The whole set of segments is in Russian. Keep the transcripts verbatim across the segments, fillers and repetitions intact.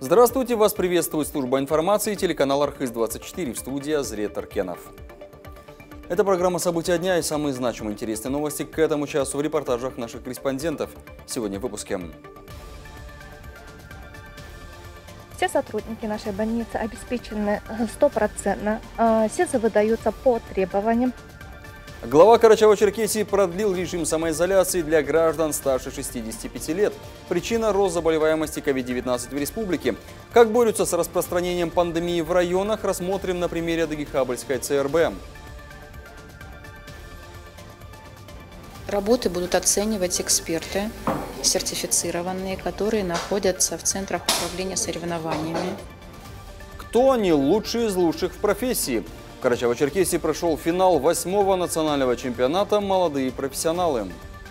Здравствуйте, вас приветствует служба информации телеканал Архыз двадцать четыре, в студии Азрет Аркенов. Это программа «События дня» и самые значимые интересные новости к этому часу в репортажах наших корреспондентов. Сегодня в выпуске. Все сотрудники нашей больницы обеспечены стопроцентно. СИЗО выдаются по требованиям. Глава Карачаево-Черкесии продлил режим самоизоляции для граждан старше шестидесяти пяти лет. Причина – рост заболеваемости ковид девятнадцать в республике. Как борются с распространением пандемии в районах, рассмотрим на примере Адыгейкабыльской ЦРБ. Работы будут оценивать эксперты, сертифицированные, которые находятся в центрах управления соревнованиями. Кто они лучшие из лучших в профессии? В Карачаево-Черкесии прошел финал восьмого национального чемпионата «Молодые профессионалы».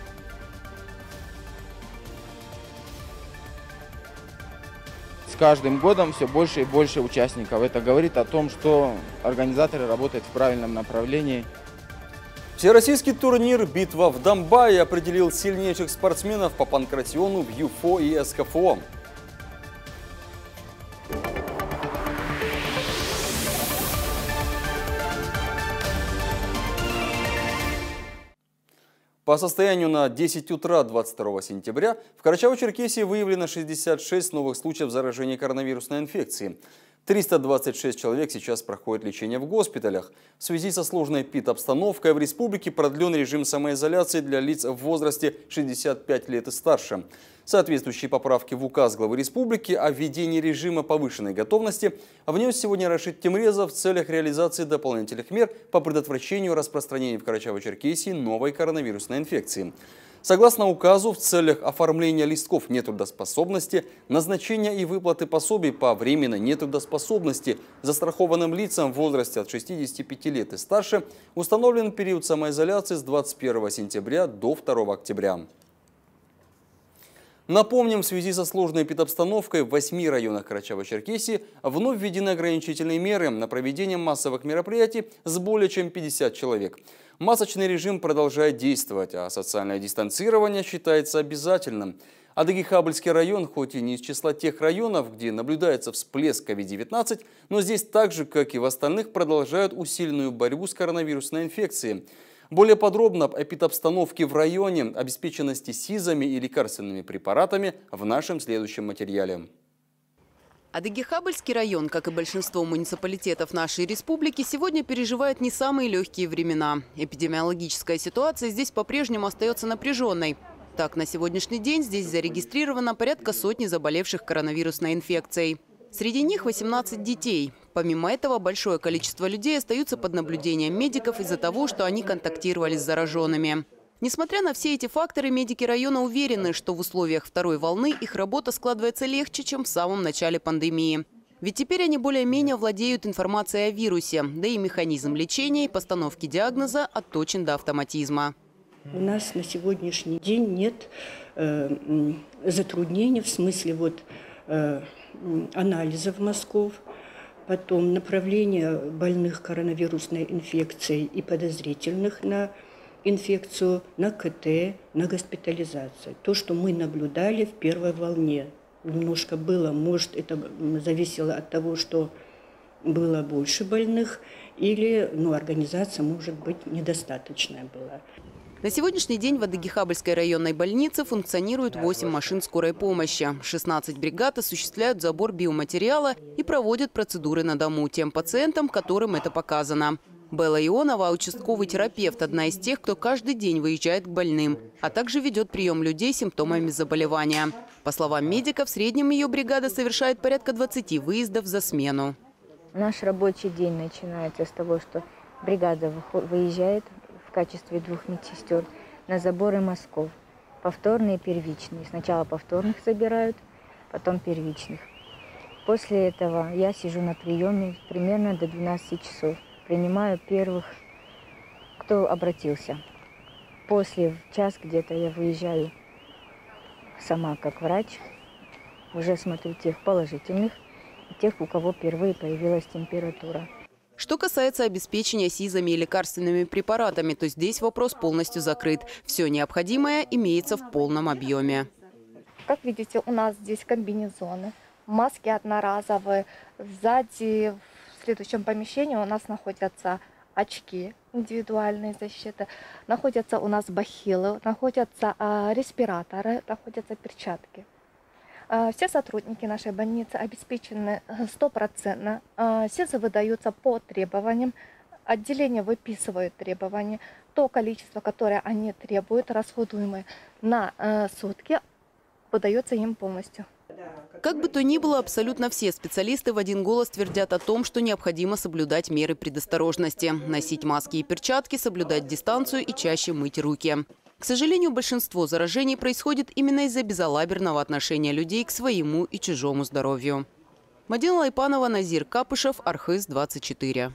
С каждым годом все больше и больше участников. Это говорит о том, что организаторы работают в правильном направлении. Всероссийский турнир «Битва в Донбайе» определил сильнейших спортсменов по панкратиону в ЮФО и СКФО. По состоянию на десять утра двадцать второго сентября в Карачаево-Черкесии выявлено шестьдесят шесть новых случаев заражения коронавирусной инфекцией. триста двадцать шесть человек сейчас проходят лечение в госпиталях. В связи со сложной эпидобстановкой в республике продлен режим самоизоляции для лиц в возрасте шестидесяти пяти лет и старше. Соответствующие поправки в указ главы республики о введении режима повышенной готовности внес сегодня Рашид Темрезов в целях реализации дополнительных мер по предотвращению распространения в Карачаево-Черкесии новой коронавирусной инфекции. Согласно указу, в целях оформления листков нетрудоспособности, назначения и выплаты пособий по временной нетрудоспособности застрахованным лицам в возрасте от шестидесяти пяти лет и старше установлен период самоизоляции с двадцать первого сентября до второго октября. Напомним, в связи со сложной эпидобстановкой в восьми районах Карачаево-Черкесии вновь введены ограничительные меры на проведение массовых мероприятий с более чем пятьюдесятью человек. Масочный режим продолжает действовать, а социальное дистанцирование считается обязательным. Адыгейкабыльский район, хоть и не из числа тех районов, где наблюдается всплеск ковид девятнадцать, но здесь так же, как и в остальных, продолжают усиленную борьбу с коронавирусной инфекцией. Более подробно об эпидобстановке в районе, обеспеченности СИЗами и лекарственными препаратами в нашем следующем материале. Адыгейкабыльский район, как и большинство муниципалитетов нашей республики, сегодня переживает не самые легкие времена. Эпидемиологическая ситуация здесь по-прежнему остается напряженной. Так, на сегодняшний день здесь зарегистрировано порядка сотни заболевших коронавирусной инфекцией. Среди них восемнадцать детей. Помимо этого, большое количество людей остаются под наблюдением медиков из-за того, что они контактировали с зараженными. Несмотря на все эти факторы, медики района уверены, что в условиях второй волны их работа складывается легче, чем в самом начале пандемии. Ведь теперь они более-менее владеют информацией о вирусе, да и механизм лечения и постановки диагноза отточен до автоматизма. У нас на сегодняшний день нет э, затруднений в смысле вот, э, анализов мазков, потом направления больных коронавирусной инфекцией и подозрительных на инфекцию, на КТ, на госпитализацию. То, что мы наблюдали в первой волне. Немножко было, может, это зависело от того, что было больше больных, или ну, организация, может быть, недостаточная была. На сегодняшний день в Адыгейкабыльской районной больнице функционирует восемь машин скорой помощи. шестнадцать бригад осуществляют забор биоматериала и проводят процедуры на дому тем пациентам, которым это показано. Белла Ионова – участковый терапевт, одна из тех, кто каждый день выезжает к больным, а также ведет прием людей с симптомами заболевания. По словам медиков, в среднем ее бригада совершает порядка двадцати выездов за смену. Наш рабочий день начинается с того, что бригада выезжает в качестве двух медсестер на заборы мазков. Повторные и первичные. Сначала повторных собирают, потом первичных. После этого я сижу на приеме примерно до двенадцати часов. Принимаю первых, кто обратился. После час где-то я выезжаю сама как врач. Уже смотрю тех положительных и тех, у кого впервые появилась температура. Что касается обеспечения СИЗами и лекарственными препаратами, то здесь вопрос полностью закрыт. Все необходимое имеется в полном объеме. Как видите, у нас здесь комбинезоны, маски одноразовые. Сзади в следующем помещении у нас находятся очки индивидуальной защиты, находятся у нас бахилы, находятся э, респираторы, находятся перчатки. Э, все сотрудники нашей больницы обеспечены стопроцентно, э, СИЗы выдаются по требованиям, отделения выписывают требования, то количество, которое они требуют, расходуемое на э, сутки, выдается им полностью. Как бы то ни было, абсолютно все специалисты в один голос твердят о том, что необходимо соблюдать меры предосторожности. Носить маски и перчатки, соблюдать дистанцию и чаще мыть руки. К сожалению, большинство заражений происходит именно из-за безалаберного отношения людей к своему и чужому здоровью. Мадина Лайпанова, Назир Капышев, Архыз двадцать четыре.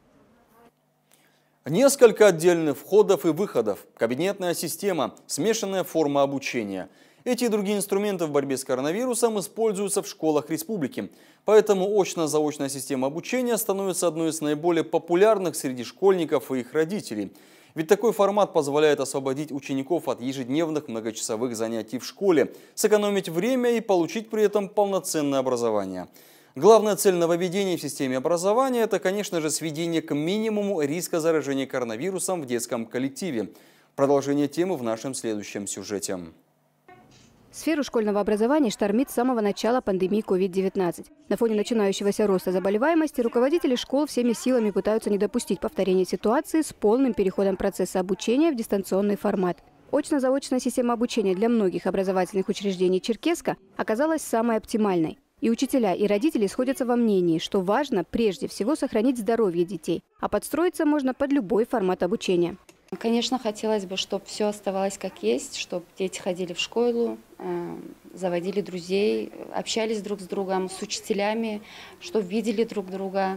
Несколько отдельных входов и выходов, кабинетная система, смешанная форма обучения. Эти и другие инструменты в борьбе с коронавирусом используются в школах республики. Поэтому очно-заочная система обучения становится одной из наиболее популярных среди школьников и их родителей. Ведь такой формат позволяет освободить учеников от ежедневных многочасовых занятий в школе, сэкономить время и получить при этом полноценное образование. Главная цель нововведений в системе образования – это, конечно же, сведение к минимуму риска заражения коронавирусом в детском коллективе. Продолжение темы в нашем следующем сюжете. Сферу школьного образования штормит с самого начала пандемии ковид девятнадцать. На фоне начинающегося роста заболеваемости руководители школ всеми силами пытаются не допустить повторения ситуации с полным переходом процесса обучения в дистанционный формат. Очно-заочная система обучения для многих образовательных учреждений Черкесска оказалась самой оптимальной. И учителя, и родители сходятся во мнении, что важно прежде всего сохранить здоровье детей, а подстроиться можно под любой формат обучения. Конечно, хотелось бы, чтобы все оставалось как есть, чтобы дети ходили в школу, заводили друзей, общались друг с другом, с учителями, чтобы видели друг друга.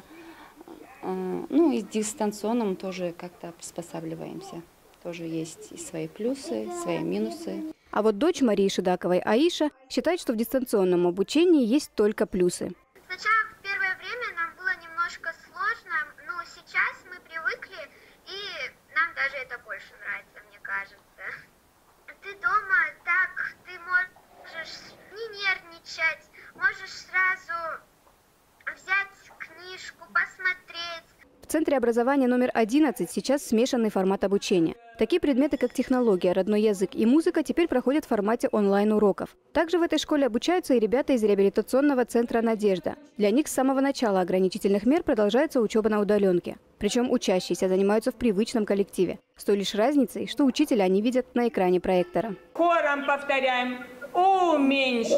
Ну и дистанционно тоже как-то приспосабливаемся. Тоже есть и свои плюсы, и свои минусы. А вот дочь Марии Шидаковой, Аиша, считает, что в дистанционном обучении есть только плюсы. Сначала в первое время нам было немножко сложно, но сейчас мы привыкли, и нам даже это больше нравится, мне кажется. Ты дома так, ты можешь не нервничать, можешь сразу взять книжку, посмотреть. В Центре образования номер одиннадцать сейчас смешанный формат обучения. Такие предметы, как технология, родной язык и музыка, теперь проходят в формате онлайн-уроков. Также в этой школе обучаются и ребята из реабилитационного центра «Надежда». Для них с самого начала ограничительных мер продолжается учеба на удаленке. Причем учащиеся занимаются в привычном коллективе. С той лишь разницей, что учителя они видят на экране проектора. Хором повторяем. Уменьш.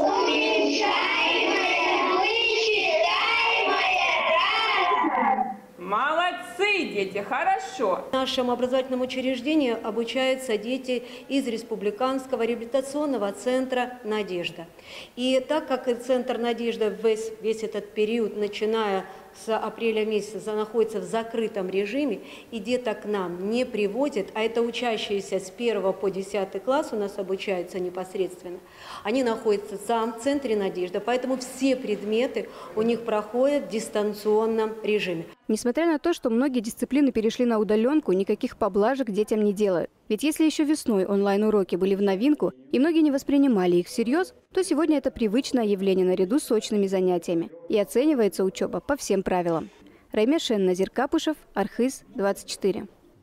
Молодцы, дети, хорошо. В нашем образовательном учреждении обучаются дети из Республиканского реабилитационного центра «Надежда». И так как центр «Надежда» весь, весь этот период, начиная с апреля месяца, находится в закрытом режиме, и деток к нам не приводят, а это учащиеся с первого по десятый класс у нас обучаются непосредственно, они находятся сам в центре «Надежда», поэтому все предметы у них проходят в дистанционном режиме. Несмотря на то, что многие дисциплины перешли на удаленку, никаких поблажек детям не делают. Ведь если еще весной онлайн-уроки были в новинку, и многие не воспринимали их всерьез, то сегодня это привычное явление наряду с очными занятиями. И оценивается учеба по всем правилам. Райме Шен, Назир Капышев, Архыз двадцать четыре.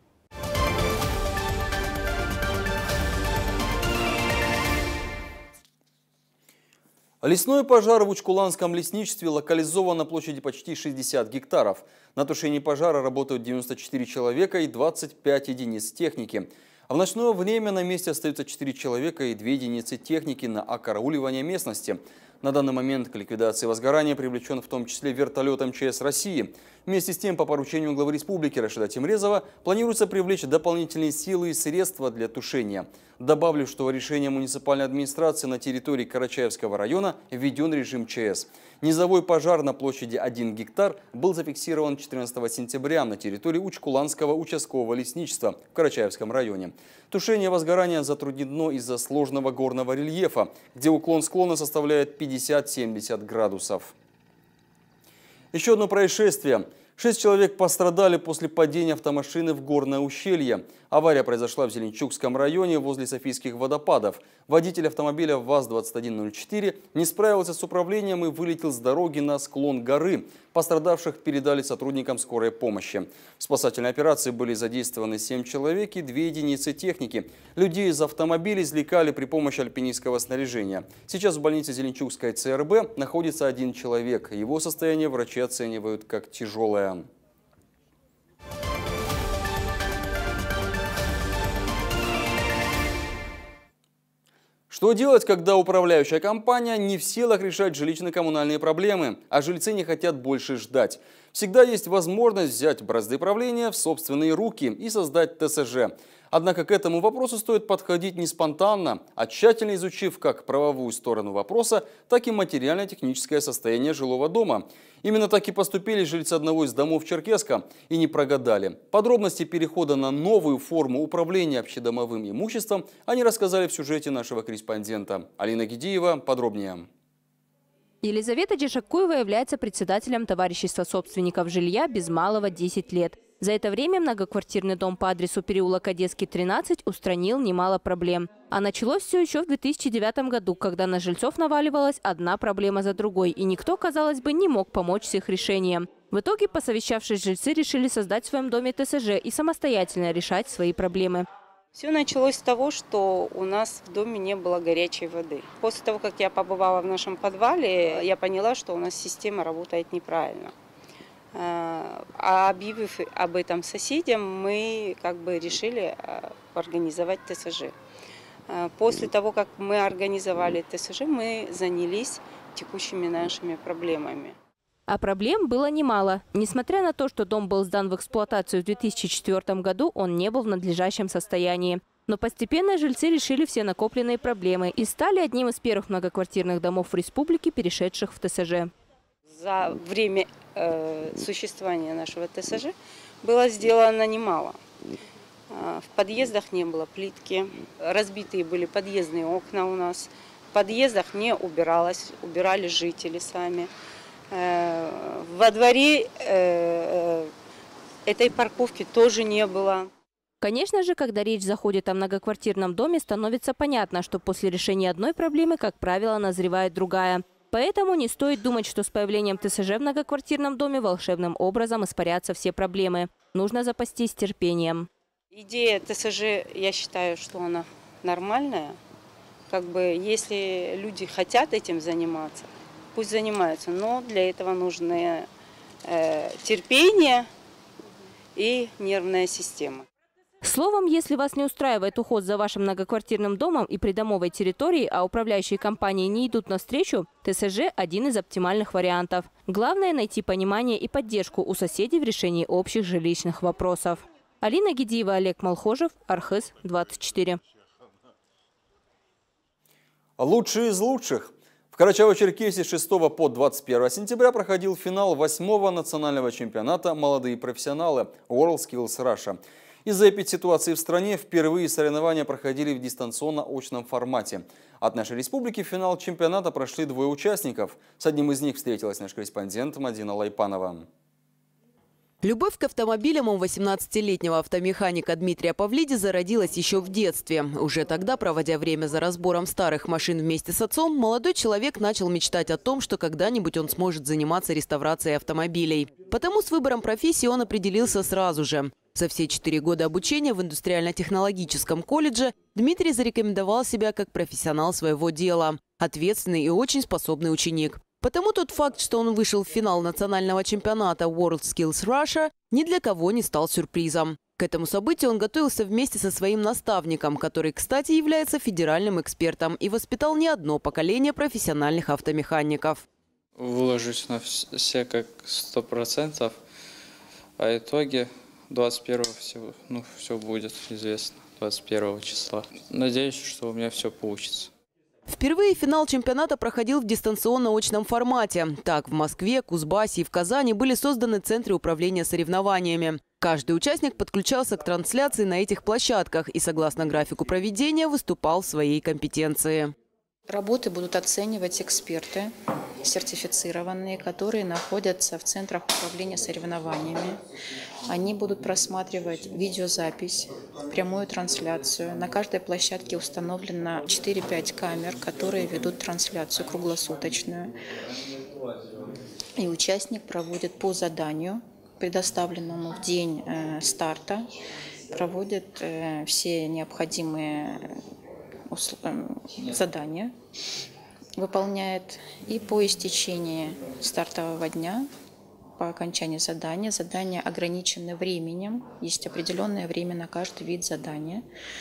Лесной пожар в Учкуланском лесничестве локализован на площади почти шестьдесят гектаров. На тушении пожара работают девяносто четыре человека и двадцать пять единиц техники. А в ночное время на месте остаются четыре человека и две единицы техники на окарауливание местности. На данный момент к ликвидации возгорания привлечен в том числе вертолет эм че эс России. Вместе с тем, по поручению главы республики Рашида Тимрезова, планируется привлечь дополнительные силы и средства для тушения. Добавлю, что решением муниципальной администрации на территории Карачаевского района введен режим ЧС. Низовой пожар на площади один гектар был зафиксирован четырнадцатого сентября на территории Учкуланского участкового лесничества в Карачаевском районе. Тушение возгорания затруднено из-за сложного горного рельефа, где уклон склона составляет пятьдесят-семьдесят градусов. Еще одно происшествие. Шесть человек пострадали после падения автомашины в горное ущелье. Авария произошла в Зеленчукском районе возле Софийских водопадов. Водитель автомобиля ВАЗ двадцать один ноль четыре не справился с управлением и вылетел с дороги на склон горы. Пострадавших передали сотрудникам скорой помощи. В спасательной операции были задействованы семь человек и две единицы техники. Людей из автомобиля извлекали при помощи альпинистского снаряжения. Сейчас в больнице Зеленчукской ЦРБ находится один человек. Его состояние врачи оценивают как тяжелое. Что делать, когда управляющая компания не в силах решать жилищно-коммунальные проблемы, а жильцы не хотят больше ждать? Всегда есть возможность взять бразды правления в собственные руки и создать ТСЖ. Однако к этому вопросу стоит подходить не спонтанно, а тщательно изучив как правовую сторону вопроса, так и материально-техническое состояние жилого дома. Именно так и поступили жильцы одного из домов Черкесска и не прогадали. Подробности перехода на новую форму управления общедомовым имуществом они рассказали в сюжете нашего корреспондента. Алина Гидиева подробнее. Елизавета Джешакуева является председателем товарищества собственников жилья без малого десять лет. За это время многоквартирный дом по адресу переулок Одесский, тринадцать устранил немало проблем. А началось все еще в две тысячи девятом году, когда на жильцов наваливалась одна проблема за другой, и никто, казалось бы, не мог помочь с их решением. В итоге, посовещавшись, жильцы решили создать в своем доме ТСЖ и самостоятельно решать свои проблемы. Все началось с того, что у нас в доме не было горячей воды. После того, как я побывала в нашем подвале, я поняла, что у нас система работает неправильно. А объявив об этом соседям, мы как бы решили организовать ТСЖ. После того, как мы организовали ТСЖ, мы занялись текущими нашими проблемами. А проблем было немало. Несмотря на то, что дом был сдан в эксплуатацию в две тысячи четвёртом году, он не был в надлежащем состоянии. Но постепенно жильцы решили все накопленные проблемы и стали одним из первых многоквартирных домов в республике, перешедших в ТСЖ. За время э, существования нашего ТСЖ было сделано немало. В подъездах не было плитки, разбитые были подъездные окна у нас. В подъездах не убиралось, убирали жители сами. Э, во дворе э, этой парковки тоже не было. Конечно же, когда речь заходит о многоквартирном доме, становится понятно, что после решения одной проблемы, как правило, назревает другая. Поэтому не стоит думать, что с появлением ТСЖ в многоквартирном доме волшебным образом испарятся все проблемы. Нужно запастись терпением. Идея ТСЖ, я считаю, что она нормальная. Как бы, если люди хотят этим заниматься, пусть занимаются. Но для этого нужно э, терпение и нервная система. Словом, если вас не устраивает уход за вашим многоквартирным домом и придомовой территорией, а управляющие компании не идут навстречу, ТСЖ – один из оптимальных вариантов. Главное – найти понимание и поддержку у соседей в решении общих жилищных вопросов. Алина Гидиева, Олег Малхожев, Архыз двадцать четыре. Лучшие из лучших. В Карачаево-Черкесии с шестого по двадцать первое сентября проходил финал восьмого национального чемпионата «Молодые профессионалы» WorldSkills Russia. Из-за эпидситуации в стране впервые соревнования проходили в дистанционно-очном формате. От нашей республики в финал чемпионата прошли двое участников. С одним из них встретилась наш корреспондент Мадина Лайпанова. Любовь к автомобилям у восемнадцатилетнего автомеханика Дмитрия Павлиди зародилась еще в детстве. Уже тогда, проводя время за разбором старых машин вместе с отцом, молодой человек начал мечтать о том, что когда-нибудь он сможет заниматься реставрацией автомобилей. Потому с выбором профессии он определился сразу же. За все четыре года обучения в индустриально-технологическом колледже Дмитрий зарекомендовал себя как профессионал своего дела, ответственный и очень способный ученик. Потому тот факт, что он вышел в финал национального чемпионата WorldSkills Russia, ни для кого не стал сюрпризом. К этому событию он готовился вместе со своим наставником, который, кстати, является федеральным экспертом и воспитал не одно поколение профессиональных автомехаников. Выложусь на все как сто процентов, а итоги двадцать первого все, ну, все будет известно, двадцать первого числа. Надеюсь, что у меня все получится. Впервые финал чемпионата проходил в дистанционно-очном формате. Так, в Москве, Кузбассе и в Казани были созданы центры управления соревнованиями. Каждый участник подключался к трансляции на этих площадках и, согласно графику проведения, выступал в своей компетенции. Работы будут оценивать эксперты сертифицированные, которые находятся в центрах управления соревнованиями. Они будут просматривать видеозапись, прямую трансляцию. На каждой площадке установлено четыре-пять камер, которые ведут трансляцию круглосуточную. И участник проводит по заданию, предоставленному в день э, старта, проводит э, все необходимые э, задания, выполняет. И по истечении стартового дня, по окончании задания, задания ограничены временем, есть определенное время на каждый вид задания.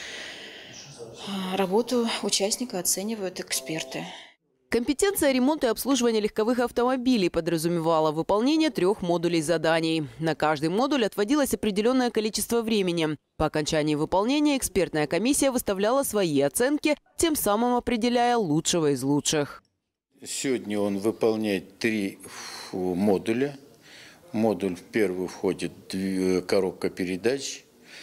Работу участника оценивают эксперты. Компетенция ремонта и обслуживания легковых автомобилей подразумевала выполнение трех модулей заданий. На каждый модуль отводилось определенное количество времени. По окончании выполнения экспертная комиссия выставляла свои оценки, тем самым определяя лучшего из лучших. Сегодня он выполняет три модуля. Модуль в первый входит коробка передач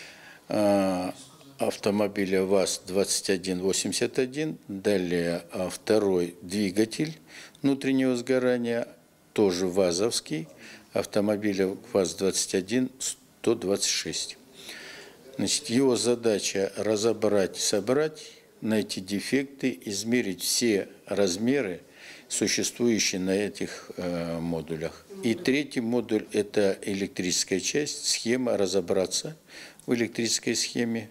автомобиля ВАЗ двадцать один восемьдесят один, далее второй двигатель внутреннего сгорания, тоже ВАЗовский, автомобиля ВАЗ двадцать один сто двадцать шесть. Значит, его задача разобрать, собрать, найти дефекты, измерить все размеры, существующие на этих э, модулях. И третий модуль – это электрическая часть, схема, разобраться в электрической схеме,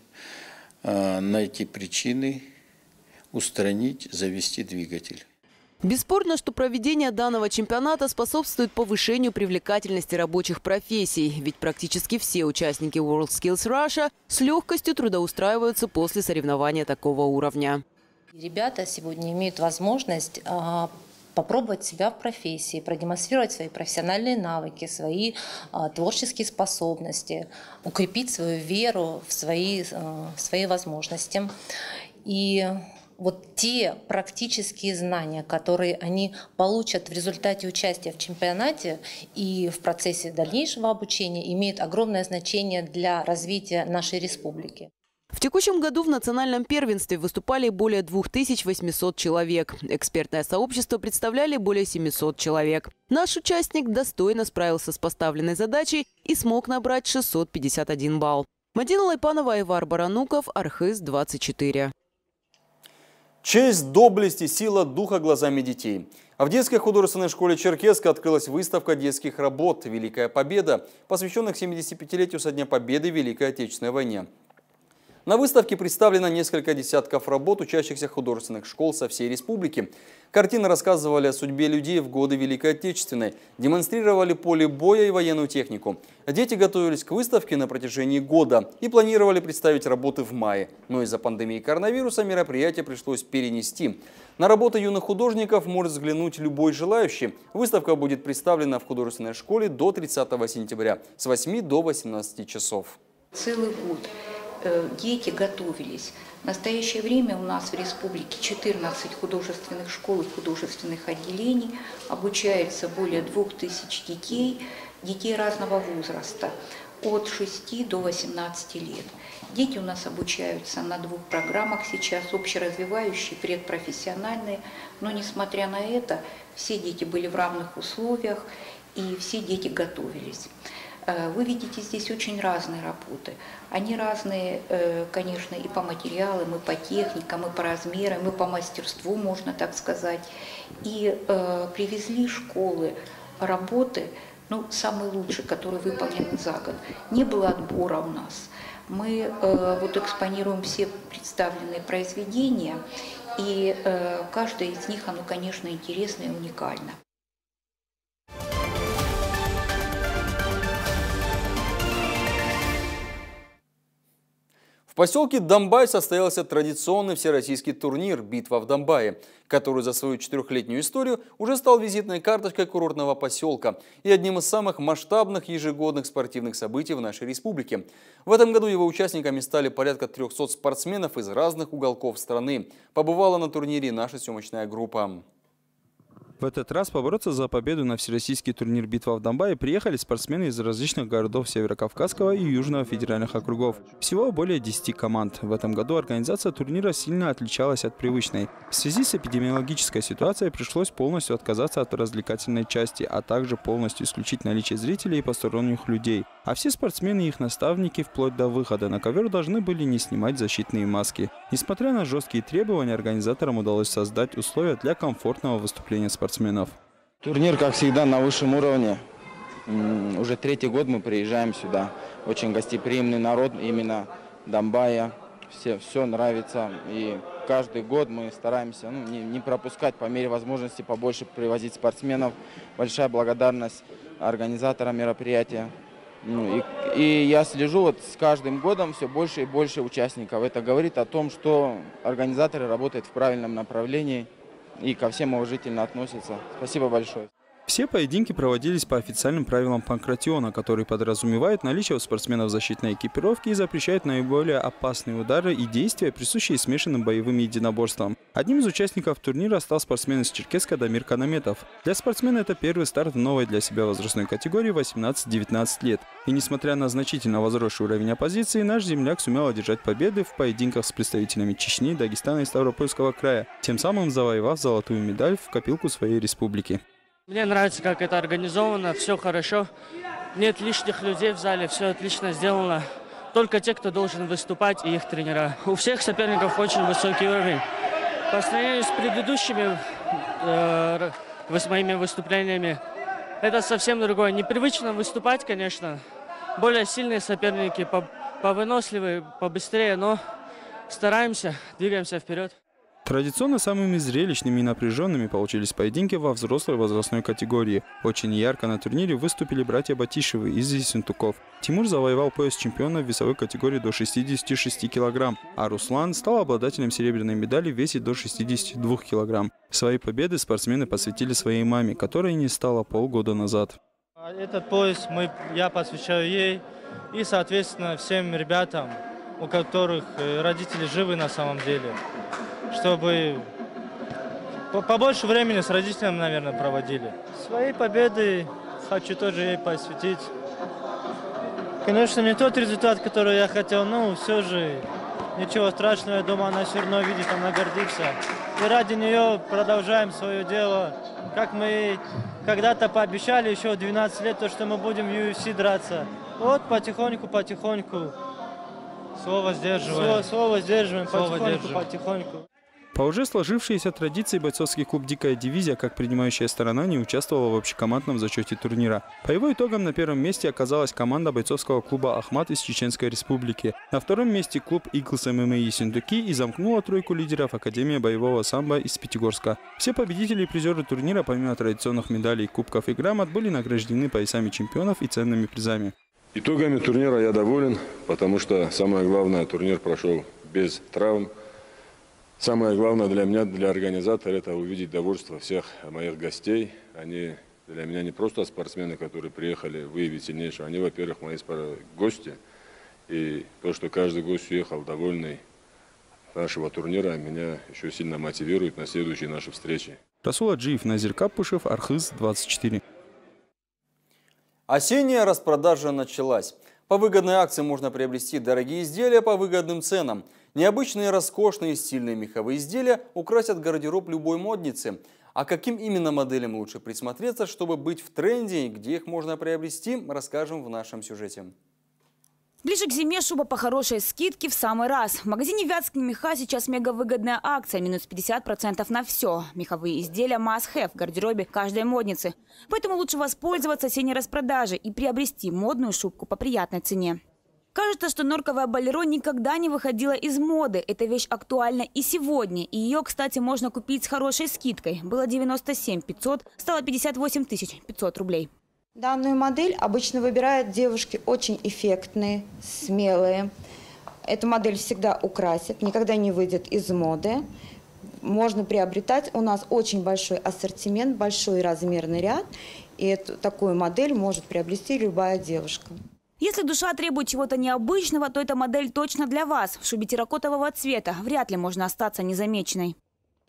найти причины, устранить, завести двигатель. Бесспорно, что проведение данного чемпионата способствует повышению привлекательности рабочих профессий. Ведь практически все участники WorldSkills Russia с легкостью трудоустраиваются после соревнования такого уровня. Ребята сегодня имеют возможность попробовать себя в профессии, продемонстрировать свои профессиональные навыки, свои а, творческие способности, укрепить свою веру в свои, а, в свои возможности. И вот те практические знания, которые они получат в результате участия в чемпионате и в процессе дальнейшего обучения, имеют огромное значение для развития нашей республики. В текущем году в национальном первенстве выступали более двух тысяч восьмисот человек. Экспертное сообщество представляли более семисот человек. Наш участник достойно справился с поставленной задачей и смог набрать шестьсот пятьдесят один балл. Мадина Лайпанова, Айвар Барануков, Архыз двадцать четыре. Честь, доблесть и сила духа глазами детей. А в детской художественной школе Черкесска открылась выставка детских работ «Великая Победа», посвященных семидесятипятилетию со дня Победы в Великой Отечественной войне. На выставке представлено несколько десятков работ учащихся художественных школ со всей республики. Картины рассказывали о судьбе людей в годы Великой Отечественной, демонстрировали поле боя и военную технику. Дети готовились к выставке на протяжении года и планировали представить работы в мае. Но из-за пандемии коронавируса мероприятие пришлось перенести. На работы юных художников может взглянуть любой желающий. Выставка будет представлена в художественной школе до тридцатого сентября с восьми до восемнадцати часов. Целый год дети готовились. В настоящее время у нас в республике четырнадцать художественных школ и художественных отделений. Обучается более двух тысяч детей, детей разного возраста, от шести до восемнадцати лет. Дети у нас обучаются на двух программах сейчас, общеразвивающие, предпрофессиональные. Но несмотря на это, все дети были в равных условиях и все дети готовились. Вы видите здесь очень разные работы. Они разные, конечно, и по материалам, и по техникам, и по размерам, и по мастерству, можно так сказать. И э, привезли школы работы, ну, самые лучшие, которые выполнены за год. Не было отбора у нас. Мы э, вот экспонируем все представленные произведения, и э, каждое из них, оно, конечно, интересно и уникально. В поселке Домбай состоялся традиционный всероссийский турнир «Битва в Домбае», который за свою четырехлетнюю историю уже стал визитной карточкой курортного поселка и одним из самых масштабных ежегодных спортивных событий в нашей республике. В этом году его участниками стали порядка трёхсот спортсменов из разных уголков страны. Побывала на турнире наша съемочная группа. В этот раз побороться за победу на всероссийский турнир «Битва в Донбайе» приехали спортсмены из различных городов Северокавказского и Южного федеральных округов. Всего более десяти команд. В этом году организация турнира сильно отличалась от привычной. В связи с эпидемиологической ситуацией пришлось полностью отказаться от развлекательной части, а также полностью исключить наличие зрителей и посторонних людей. А все спортсмены и их наставники вплоть до выхода на ковер должны были не снимать защитные маски. Несмотря на жесткие требования, организаторам удалось создать условия для комфортного выступления спортсменов. Турнир, как всегда, на высшем уровне. Уже третий год мы приезжаем сюда. Очень гостеприимный народ, именно Донбайя. Все, все нравится. И каждый год мы стараемся ну, не, не пропускать, по мере возможности побольше привозить спортсменов. Большая благодарность организаторам мероприятия. Ну, и, и я слежу, вот с каждым годом все больше и больше участников. Это говорит о том, что организаторы работают в правильном направлении и ко всем уважительно относятся. Спасибо большое. Все поединки проводились по официальным правилам панкратиона, который подразумевает наличие у спортсменов защитной экипировки и запрещает наиболее опасные удары и действия, присущие смешанным боевым единоборствам. Одним из участников турнира стал спортсмен из Черкесска Дамир Канаметов. Для спортсмена это первый старт в новой для себя возрастной категории восемнадцать-девятнадцать лет. И несмотря на значительно возросший уровень оппозиции, наш земляк сумел одержать победы в поединках с представителями Чечни, Дагестана и Ставропольского края, тем самым завоевав золотую медаль в копилку своей республики. Мне нравится, как это организовано, все хорошо. Нет лишних людей в зале, все отлично сделано. Только те, кто должен выступать, и их тренера. У всех соперников очень высокий уровень. По сравнению с предыдущими э, с моими выступлениями, это совсем другое. Непривычно выступать, конечно. Более сильные соперники, повыносливые, побыстрее, но стараемся, двигаемся вперед. Традиционно самыми зрелищными и напряженными получились поединки во взрослой возрастной категории. Очень ярко на турнире выступили братья Батишевы из Ессентуков. Тимур завоевал пояс чемпиона в весовой категории до шестидесяти шести килограмм, а Руслан стал обладателем серебряной медали в весе до шестидесяти двух килограмм. Свои победы спортсмены посвятили своей маме, которой не стало полгода назад. Этот пояс мы, я посвящаю ей и, соответственно, всем ребятам, у которых родители живы на самом деле, чтобы побольше времени с родителями, наверное, проводили. Свои победы хочу тоже ей посвятить. Конечно, не тот результат, который я хотел, но все же ничего страшного. Я думаю, она все равно видит, она гордится. И ради нее продолжаем свое дело. Как мы когда-то пообещали еще в двенадцать лет, то, что мы будем в ю эф си драться. Вот потихоньку, потихоньку. Слово сдерживаем. Слово, слово сдерживаем, слово потихоньку, держим. потихоньку. По уже сложившейся традиции бойцовский клуб «Дикая дивизия», как принимающая сторона, не участвовала в общекомандном зачете турнира. По его итогам на первом месте оказалась команда бойцовского клуба «Ахмат» из Чеченской Республики. На втором месте клуб «Иглс ММА» Ессентуки и замкнула тройку лидеров Академия боевого самбо из Пятигорска. Все победители и призеры турнира, помимо традиционных медалей, кубков и грамот, были награждены поясами чемпионов и ценными призами. Итогами турнира я доволен, потому что самое главное, турнир прошел без травм. Самое главное для меня, для организатора, это увидеть довольство всех моих гостей. Они для меня не просто спортсмены, которые приехали выявить сильнейшего, они, во-первых, мои гости. И то, что каждый гость уехал довольный нашего турнира, меня еще сильно мотивирует на следующие наши встречи. Расул Аджиев, Назир Капушев, Архыз двадцать четыре. Осенняя распродажа началась. По выгодной акции можно приобрести дорогие изделия по выгодным ценам. Необычные, роскошные, стильные меховые изделия украсят гардероб любой модницы. А каким именно моделям лучше присмотреться, чтобы быть в тренде и где их можно приобрести, расскажем в нашем сюжете. Ближе к зиме шуба по хорошей скидке в самый раз. В магазине «Вятские меха» сейчас мегавыгодная акция. Минус пятьдесят процентов на все. Меховые изделия must-have в гардеробе каждой модницы. Поэтому лучше воспользоваться осенней распродажей и приобрести модную шубку по приятной цене. Кажется, что норковая болеро никогда не выходила из моды. Эта вещь актуальна и сегодня. И ее, кстати, можно купить с хорошей скидкой. Было девяносто семь тысяч пятьсот, стало пятьдесят восемь тысяч пятьсот рублей. Данную модель обычно выбирают девушки очень эффектные, смелые. Эту модель всегда украсят, никогда не выйдет из моды. Можно приобретать. У нас очень большой ассортимент, большой размерный ряд. И эту, такую модель может приобрести любая девушка. Если душа требует чего-то необычного, то эта модель точно для вас. В шубе терракотового цвета вряд ли можно остаться незамеченной.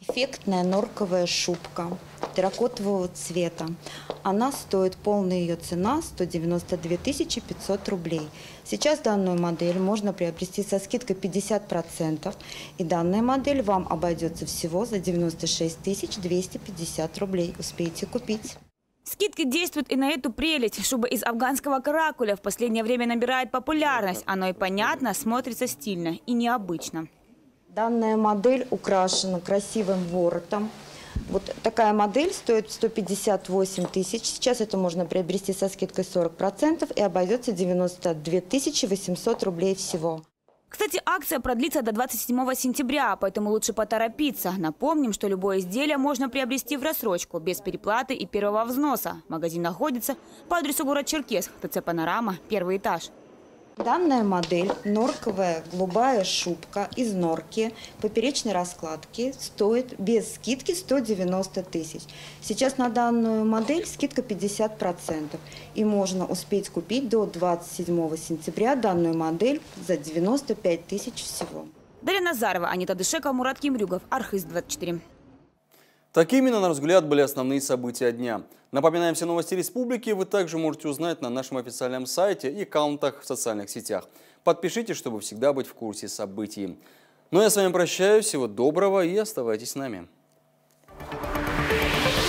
Эффектная норковая шубка терракотового цвета. Она стоит, полная ее цена сто девяносто две тысячи пятьсот рублей. Сейчас данную модель можно приобрести со скидкой пятьдесят процентов. И данная модель вам обойдется всего за девяносто шесть тысяч двести пятьдесят рублей. Успеете купить. Скидки действуют и на эту прелесть. Шуба из афганского каракуля в последнее время набирает популярность. Оно и понятно, смотрится стильно и необычно. Данная модель украшена красивым воротом. Вот такая модель стоит сто пятьдесят восемь тысяч. Сейчас это можно приобрести со скидкой сорок процентов и обойдется девяносто две тысячи восемьсот рублей всего. Кстати, акция продлится до двадцать седьмого сентября, поэтому лучше поторопиться. Напомним, что любое изделие можно приобрести в рассрочку, без переплаты и первого взноса. Магазин находится по адресу город Черкесск, ТЦ «Панорама», первый этаж. Данная модель – норковая голубая шубка из норки поперечной раскладки, стоит без скидки сто девяносто тысяч. Сейчас на данную модель скидка пятьдесят процентов. И можно успеть купить до двадцать седьмого сентября данную модель за девяносто пять тысяч всего. Дарья Назарова, Анита Дышека, Мурат Кимрюгов, Архыз двадцать четыре. Такими, на наш взгляд, были основные события дня. Напоминаем, все новости республики вы также можете узнать на нашем официальном сайте и аккаунтах в социальных сетях. Подпишитесь, чтобы всегда быть в курсе событий. Ну а я с вами прощаюсь, всего доброго и оставайтесь с нами.